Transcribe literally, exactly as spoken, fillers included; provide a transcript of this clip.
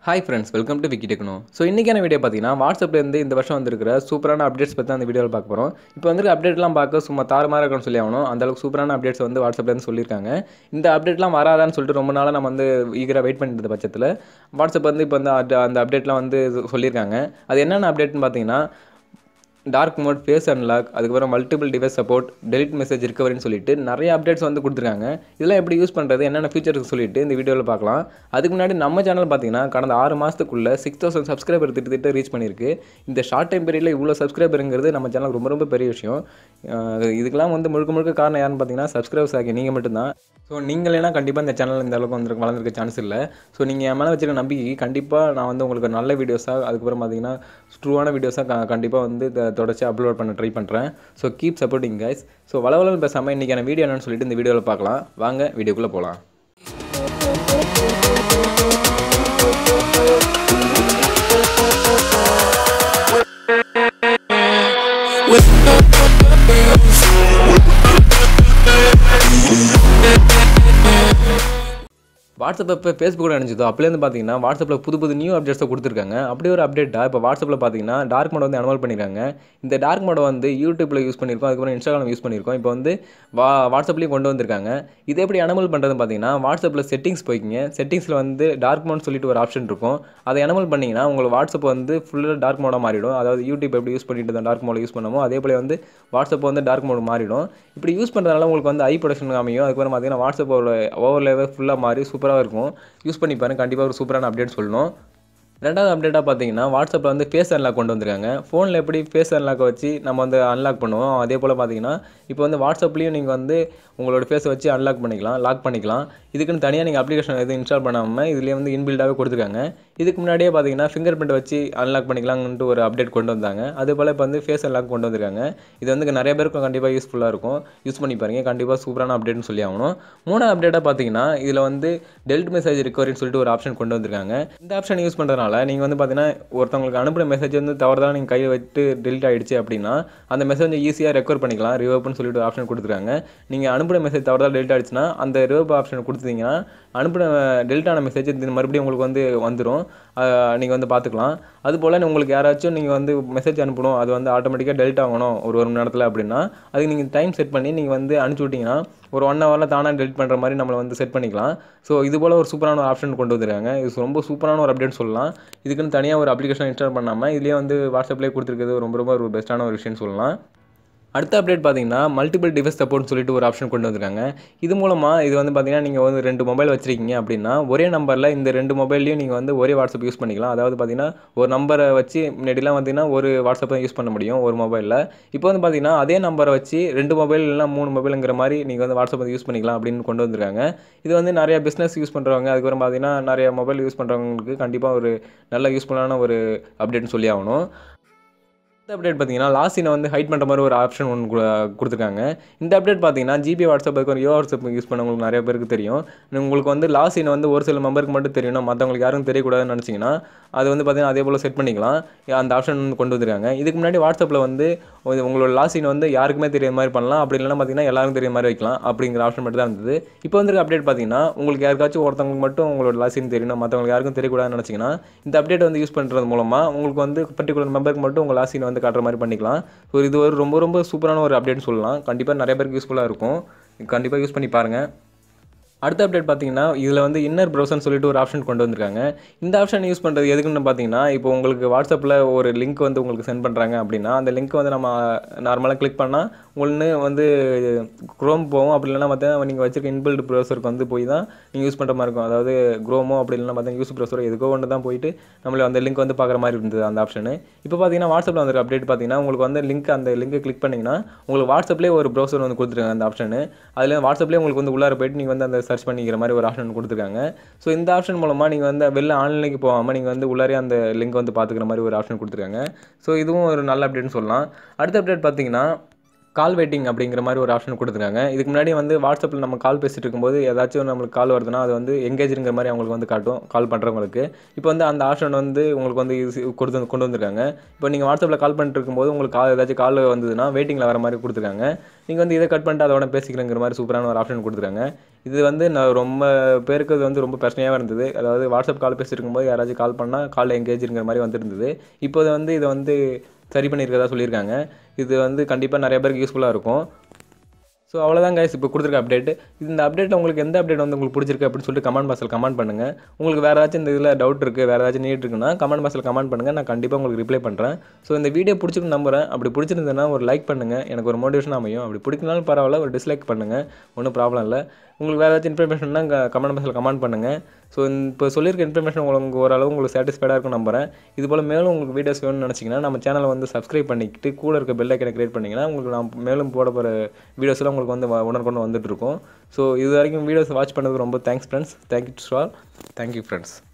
Hi friends, welcome to Wiki Techno. So இன்னைக்கான video பார்த்தீங்கன்னா வாட்ஸ்அப்ல இருந்து இந்த வருஷம் வந்திருக்கிற சூப்பரான அப்டேட்ஸ் பத்தி அந்த வீடியோல பார்க்க போறோம். இப்போ வந்திருக்க அப்டேட்லாம் பார்க்க சும்மா தாறுமாறா இருக்குன்னு சொல்லி ஆகணும். அந்த அளவுக்கு சூப்பரான அப்டேட்ஸ் வந்து வாட்ஸ்அப்ல இருந்து சொல்லியிருக்காங்க. இந்த அப்டேட்லாம் வராதான்னு சொல்லிட்டு ரொம்ப நாளா நம்ம வந்து ஈகரா வெயிட் பண்ணிட்டு இருந்த பட்சத்தில் வாட்ஸ்அப் வந்து இப்போ வந்து அந்த அப்டேட்லாம் வந்து சொல்லியிருக்காங்க. அது என்னென்ன அப்டேட்னு பார்த்தீங்கன்னா டார்க் மோட், ஃபேஸ் அன்லாக், அதுக்கப்புறம் multiple device support, delete message ரிகவரின்னு சொல்லிட்டு நிறைய அப்டேட்ஸ் வந்து கொடுத்துருக்காங்க. இதெல்லாம் எப்படி யூஸ் பண்ணுறது, என்னென்ன ஃபீச்சர்ஸ் சொல்லிட்டு இந்த வீடியோவில் பார்க்கலாம். அதுக்கு முன்னாடி நம்ம சேனல் பார்த்தீங்கன்னா கடந்த ஆறு மாதத்துக்குள்ள சிக்ஸ் தௌசண்ட் சப்ஸ்கிரைபர் திட்டத்திட்ட ரீச் பண்ணியிருக்கு. இந்த ஷார்ட் டைம் பீரியடில் இவ்வளோ சப்ஸ்கிரைபருங்கிறது நம்ம சேனல் ரொம்ப ரொம்ப பெரிய விஷயம். இதுக்கெல்லாம் வந்து முழுக்க முழுக்க காரணம் யாருன்னு பார்த்தீங்கன்னா சப்ஸ்கிரைபர்ஸ் ஆகி நீங்கள் மட்டும்தான். ஸோ நீங்கள் ஏன்னா கண்டிப்பாக இந்த சேனல் இந்த அளவுக்கு வந்து வளர்ந்துருக்க சான்ஸ் இல்லை. ஸோ நீங்கள் என் மேலே வச்சுருக்க நம்பிக்கை கண்டிப்பாக நான் வந்து உங்களுக்கு நல்ல வீடியோஸாக, அதுக்கப்புறம் பார்த்தீங்கன்னா ட்ரூவான வீடியோஸாக கண்டிப்பாக வந்து தொடர்ச்சி அப்லோட் பண்ண ட்ரை பண்ணுறேன். So keep supporting guys. So வளவளன்னு பேசாமல் இன்றைக்கான வீடியோ என்னன்னு சொல்லிட்டு இந்த வீடியோவில் பார்க்கலாம். வாங்க வீடியோக்குள்ளே போகலாம். வாட்ஸ்அப் இப்போ ஃபேஸ்புக்கில் நினச்சதோ அப்போலேருந்து பார்த்தீங்கன்னா வாட்ஸ்அப்பில் புது புது நியூ அப்டேட்ஸை கொடுத்துருக்காங்க. அப்படி ஒரு அப்டேட்டாக இப்போ வாட்ஸ்அப்பில் பார்த்தீங்கன்னா டார்க் மோட் வந்து அனவல் பண்ணியிருக்காங்க. இந்த டார்க் மோடை வந்து யூடியூப்பில் யூஸ் பண்ணியிருக்கோம், அதுக்கப்புறம் இன்ஸ்டாகிராம் யூஸ் பண்ணியிருக்கோம். இப்போ வந்து வா வாட்ஸ்அப்லேயும் கொண்டு வந்திருக்காங்க. இது எப்படி அனவல் பண்ணுறதுன்னு பார்த்தீங்கன்னா வாட்ஸ்அப்பில் செட்டிங்ஸ் போய்க்கிங்க. செட்டிங்ஸில் வந்து டார்க் மோட்னு சொல்லிட்டு ஒரு ஆப்ஷன் இருக்கும். அதை அனவல் பண்ணிங்கன்னா உங்களுக்கு வாட்ஸ்அப் வந்து ஃபுல்லாக டார்க் மோடாக மாறிடும். அதாவது யூடியூப் எப்படி யூஸ் பண்ணிட்டு தான் டார்க் மோட யூஸ் பண்ணமோ அதே போல் வந்து வாட்ஸ்அப் வந்து டார்க் மோட் மாறிடும். இப்படி யூஸ் பண்ணுறதுனால உங்களுக்கு வந்து ஐ ப்ரொடக்ஷன் அமையும். அதுக்கப்புறம் பார்த்தீங்கன்னா வாட்ஸ்அப்போட ஓவர்லேவே ஃபுல்லாக மாறி சூப்பராக இருக்கும். யூஸ் பண்ணி பாருங்க, கண்டிப்பாக ஒரு சூப்பரான அப்டேட் சொல்லணும். ரெண்டாவது அப்டேட்டாக பார்த்தீங்கன்னா வாட்ஸ்அப்பில் வந்து ஃபேஸ் அன்லாக் கொண்டு வந்திருக்காங்க. ஃபோனில் எப்படி ஃபேஸ் அன்லாக்கை வச்சு நம்ம வந்து அன்லாக் பண்ணுவோம், அதே போல் பார்த்தீங்கன்னா இப்போ வந்து வாட்ஸ்அப்லேயும் நீங்கள் வந்து உங்களோட ஃபேஸை வச்சு அன்லாக் பண்ணிக்கலாம், லாக் பண்ணிக்கலாம். இதுக்குன்னு தனியாக நீங்கள் அப்ளிகேஷன் எதுவும் இன்ஸ்டால் பண்ணாமல் இதுலேயே வந்து இன்பில்டாகவே கொடுத்துருக்காங்க. இதுக்கு முன்னாடியே பார்த்தீங்கன்னா ஃபிங்கர் பிரிண்ட் வச்சு அன்லாக் பண்ணிக்கலாம்னு ஒரு அப்டேட் கொண்டு வந்தாங்க. அதே போல் இப்போ வந்து ஃபேஸ் அன்லாக் கொண்டு வந்திருக்காங்க. இது வந்து நிறைய பேருக்கு கண்டிப்பாக யூஸ்ஃபுல்லாக இருக்கும். யூஸ் பண்ணி பாருங்கள், கண்டிப்பாக சூப்பரான அப்டேட்னு சொல்லி ஆகணும். மூணாவது அப்டேட்டாக பார்த்தீங்கன்னா இதில் வந்து டெலிட் மெசேஜ் ரிகவரின்னு சொல்லிட்டு ஒரு ஆப்ஷன் கொண்டு வந்திருக்காங்க. இந்த ஆப்ஷன் யூஸ் பண்ணுறதுனால நீங்கள் வந்து பார்த்தீங்கன்னா ஒருத்தவங்களுக்கு அனுப்புகிற மெசேஜ் வந்து தவறுதலாக நீங்கள் கையை வச்சு டெலிட் ஆகிடுச்சு அப்படின்னா அந்த மெசேஜ் ஈஸியாக ரெக்கவர் பண்ணிக்கலாம். ரிவர்ப்னு சொல்லிட்டு ஒரு ஆப்ஷன் கொடுத்துருக்காங்க. நீங்கள் அனுப்புகிற மெசேஜ் தவறுதலாக டெலிட் ஆகிடுச்சுன்னா அந்த ரிவர்ப் ஆப்ஷன் கொடுத்தீங்கன்னா அனுப்புகிற டெலிட் ஆன மெசேஜ் மறுபடியும் உங்களுக்கு வந்து வந்துடும். நீங்கள் வந்து பார்த்துக்கலாம். அதுபோல் உங்களுக்கு யாராச்சும் நீங்கள் வந்து மெசேஜ் அனுப்பணும், அது வந்து ஆட்டோமேட்டிக்காக டெலிட் ஆகணும் ஒரு ஒரு மணி நேரத்தில் அப்படின்னா அதுக்கு நீங்கள் டைம் செட் பண்ணி நீங்கள் வந்து அனுப்பிச்சி விட்டிங்கன்னா ஒரு ஒன் ஹவரில் தானாக டெலிட் பண்ணுற மாதிரி நம்மளை வந்து செட் பண்ணிக்கலாம். ஸோ இது போல் ஒரு சூப்பரான ஒரு ஆப்ஷன் கொண்டு வந்துருக்காங்க. இது ரொம்ப சூப்பரான ஒரு அப்டேட் சொல்லலாம். இதுக்குன்னு தனியாக ஒரு அப்ளிகேஷன் இன்ஸ்டால் பண்ணாமல் இதுலேயே வந்து வாட்ஸ்அப்லேயே கொடுத்துருக்கிறது ரொம்ப ரொம்ப ஒரு பெஸ்ட்டான ஒரு விஷயம்னு சொல்லலாம். அடுத்த அப்டேட் பார்த்தீங்கன்னா மல்டிபிள் டிவைஸ் சப்போர்ட்னு சொல்லிட்டு ஒரு ஆப்ஷன் கொண்டு வந்திருக்காங்க. இது மூலமாக இது வந்து பார்த்தீங்கன்னா நீங்கள் வந்து ரெண்டு மொபைல் வச்சிருக்கீங்க அப்படின்னா ஒரே நம்பரில் இந்த ரெண்டு மொபைல்லையும் நீங்கள் வந்து ஒரே வாட்ஸ்அப் யூஸ் பண்ணிக்கலாம். அதாவது பார்த்தீங்கன்னா ஒரு நம்பரை வச்சு முன்னாடிலாம் பார்த்தீங்கன்னா ஒரு வாட்ஸ்அப் தான் யூஸ் பண்ண முடியும் ஒரு மொபைலில். இப்போ வந்து பார்த்தீங்கன்னா அதே நம்பரை வச்சு ரெண்டு மொபைல் இல்லைனா மூணு மொபைலுங்கிற மாதிரி நீங்கள் வந்து வாட்ஸ்அப் வந்து யூஸ் பண்ணிக்கலாம் அப்படின்னு கொண்டு வந்திருக்காங்க. இது வந்து நிறைய பிஸ்னஸ் யூஸ் பண்ணுறவங்க, அதுக்கப்புறம் பார்த்தீங்கன்னா நிறைய மொபைல் யூஸ் பண்ணுறவங்களுக்கு கண்டிப்பாக ஒரு நல்ல யூஸ்ஃபுல்லான ஒரு அப்டேட்னு சொல்லி ஆகணும். இந்த அப்டேட் பார்த்தீங்கன்னா லாஸ்டினை வந்து ஹைட் பண்ணுற மாதிரி ஒரு ஆப்ஷன் ஒன்று கொடுத்துருக்காங்க. இந்த அப்டேட் பார்த்தீங்கன்னா ஜிபி வாட்ஸ்அப் ஒரு யோ வாட்ஸ்அப் யூஸ் பண்ணவங்களுக்கு நிறைய பேருக்கு தெரியும். உங்களுக்கு வந்து லாஸ்டினை வந்து ஒரு சில மெம்பருக்கு மட்டும் தெரியணும், மற்றவங்களுக்கு யாரும் தெரியக்கூடாதுன்னு நினச்சிங்கன்னா அது வந்து பார்த்தீங்கன்னா அதே போல் செட் பண்ணிக்கலாம். அந்த ஆப்ஷன் கொண்டு வந்துருக்காங்க. இதுக்கு முன்னாடி வாட்ஸ்அப்பில் வந்து உங்களோட லாஸ்டின் வந்து யாருக்குமே தெரிய மாதிரி பண்ணலாம், அப்படி இல்லைன்னா பார்த்தீங்கன்னா எல்லாருக்கும் தெரிய மாதிரி வைக்கலாம் அப்படிங்கிற ஆப்ஷன் மட்டும் தான் இருந்தது. இப்போ வந்து அப்டேட் பார்த்தீங்கன்னா உங்களுக்கு யாருக்காச்சும் ஒருத்தவங்களுக்கு மட்டும் உங்களோட லாஸ்டின் தெரியணும், மற்றவங்களுக்கு யாருக்கும் தெரியக்கூடாதுன்னு நினச்சிங்கன்னா இந்த அப்டேட் வந்து யூஸ் பண்ணுறது மூலமாக உங்களுக்கு வந்து பர்டிகுலர் மெம்பருக்கு மட்டும் உங்கள் லாஸ்டின் வந்து காட்டுற மாதிரி பண்ணிக்கலாம். ஸோ இது ஒரு ரொம்ப ரொம்ப சூப்பரான ஒரு அப்டேட்னு சொல்லலாம். கண்டிப்பாக நிறைய பேருக்கு யூஸ்ஃபுல்லாக இருக்கும். கண்டிப்பாக யூஸ் பண்ணி பாருங்கள். அடுத்த அப்டேட் பார்த்தீங்கன்னா இதில் வந்து இன்னர் ப்ரௌசர்னு சொல்லிட்டு ஒரு ஆப்ஷன் கொண்டு வந்திருக்காங்க. இந்த ஆப்ஷன் யூஸ் பண்ணுறது எதுக்குன்னு பார்த்தீங்கன்னா இப்போ உங்களுக்கு வாட்ஸ்அப்பில் ஒரு லிங்க் வந்து உங்களுக்கு சென்ட் பண்ணுறாங்க அப்படின்னா அந்த லிங்க் வந்து நம்ம நார்மலாக கிளிக் பண்ணால் ஒன்று வந்து குரோம் போகும், அப்படி இல்லைனா பார்த்தீங்கன்னா நீங்கள் வச்சிருக்க இன்பில்ட் ப்ரௌசருக்கு வந்து போய் தான் நீங்கள் யூஸ் பண்ணுற மாதிரி இருக்கும். அதாவது குரோமோ அப்படி இல்லைனா பார்த்தீங்கன்னா யூஸ் ப்ரௌசரோ எதுக்கோ ஒன்று தான் போயிட்டு நம்மளை அந்த லிங்க் வந்து பார்க்குற மாதிரி இருந்தது அந்த ஆப்ஷனு. இப்போ பார்த்தீங்கன்னா வாட்ஸ்அப்பில் வந்து அப்டேட் பார்த்தீங்கன்னா உங்களுக்கு வந்து லிங்க் அந்த லிங்கை கிளிக் பண்ணிங்கன்னா உங்களுக்கு வாட்ஸ்அப்லேயே ஒரு ப்ரௌசர் வந்து கொடுத்துருக்காங்க அந்த ஆப்ஷனு. அதில் வாட்ஸ்அப்லேயே உங்களுக்கு வந்து உள்ளார போயிட்டு நீங்கள் வந்து அந்த சர்ச் பண்ணிக்கிற மாதிரி ஒரு ஆப்ஷன் கொடுத்துருக்காங்க. ஸோ இந்த ஆப்ஷன் மூலமாக நீங்கள் வந்து வெளில ஆன்லைனுக்கு போகாமல் நீங்கள் வந்து உள்ளாரே அந்த லிங்க் வந்து பார்த்துக்கிற மாதிரி ஒரு ஆப்ஷன் கொடுத்துருக்காங்க. ஸோ இதுவும் ஒரு நல்ல அப்டேட்னு சொல்லலாம். அடுத்த அப்டேட் பார்த்தீங்கன்னா கால் வெயிட்டிங் அப்படிங்கிற மாதிரி ஒரு ஆப்ஷன் கொடுத்துருக்காங்க. இதுக்கு முன்னாடி வந்து வாட்ஸ்அப்பில் நம்ம கால் பேசிட்டு இருக்கும்போது ஏதாச்சும் நம்மளுக்கு கால் வருதுன்னா அது வந்து எங்கேஜ்ங்கிற மாதிரி அவங்களுக்கு வந்து காட்டும் கால் பண்ணுறவங்களுக்கு. இப்போ வந்து அந்த ஆப்ஷன் வந்து உங்களுக்கு வந்து கொடுத்து கொண்டு வந்திருக்காங்க. இப்போ நீங்கள் வாட்ஸ்அப்பில் கால் பண்ணிட்டு இருக்கும்போது உங்களுக்கு கால் ஏதாச்சும் கால் வந்ததுன்னா வெயிட்டிங்கில் வர மாதிரி கொடுத்துருக்காங்க. நீங்கள் வந்து இதை கட் பண்ணிட்டு அதோட பேசிக்கிறங்கிற மாதிரி சூப்பரான ஒரு ஆப்ஷன் கொடுத்துருக்காங்க. இது வந்து நான் ரொம்ப பேருக்கு இது வந்து ரொம்ப பிரச்சனையாக இருந்தது. அதாவது வாட்ஸ்அப் கால் பேசிட்டு இருக்கும்போது யாராச்சும் கால் பண்ணால் கால் எங்கேஜ்ங்கிற மாதிரி வந்துருந்தது. இப்போ வந்து இதை வந்து சரி பண்ணியிருக்கதா சொல்லியிருக்காங்க. இது வந்து கண்டிப்பாக நிறைய பேருக்கு யூஸ்ஃபுல்லாக இருக்கும். ஸோ அவ்வளோதான் கைஸ், இப்போ கொடுத்துருக்க அப்டேட். இந்த அப்டேட் உங்களுக்கு எந்த அப்டேட் வந்து உங்களுக்கு பிடிச்சிருக்கு அப்படின்னு சொல்லிட்டு கமெண்ட் பாக்ஸில் கமெண்ட் பண்ணுங்கள். உங்களுக்கு வேறு ஏதாச்சும் இந்த இதில் டவுட் இருக்குது, வேறு ஏதாச்சும் நீட் இருக்குன்னா கமெண்ட் பாக்ஸில் கமெண்ட் பண்ணுங்கள். நான் கண்டிப்பாக உங்களுக்கு ரிப்ளை பண்ணுறேன். ஸோ இந்த வீடியோ பிடிச்சிருக்கு நம்புறேன். அப்படி பிடிச்சிருந்ததுன்னா ஒரு லைக் பண்ணுங்கள், எனக்கு ஒரு மோட்டிவேஷன் அமையும். அப்படி பிடிக்கனாலும் பரவாயில்ல, ஒரு டிஸ்லைக் பண்ணுங்கள், ஒன்றும் ப்ராப்ளம் இல்லை. உங்களுக்கு வேறு ஏதாச்சும் இன்ஃபர்மேஷன்னா கமெண்ட் பாக்ஸில் கமெண்ட் பண்ணுங்கள். ஸோ இப்போ சொல்லியிருக்க இன்ஃபர்மேஷன் உங்களுக்கு ஓரளவு உங்களுக்கு சாட்டிஸ்ஃபைடாக இருக்கும் நம்புறேன். இது போல் மேலும் உங்களுக்கு வீடியோஸ் வேணும்னு நினச்சிங்கன்னா நம்ம சேனலை வந்து சப்ஸ்கிரைப் பண்ணிக்கிட்டு கூட இருக்க பெல் ஐக்கனை கிரியேட் பண்ணிங்கன்னா உங்களுக்கு நான் மேலும் போட போகிற வீடியோஸ்லாம் உங்களுக்கு வந்து உடனுக்குடன் வந்துட்டு இருக்கும். ஸோ இது வரைக்கும் வீடியோஸ் வாட்ச் பண்ணதுக்கு ரொம்ப thanks friends. Thank you to all. Thank you friends.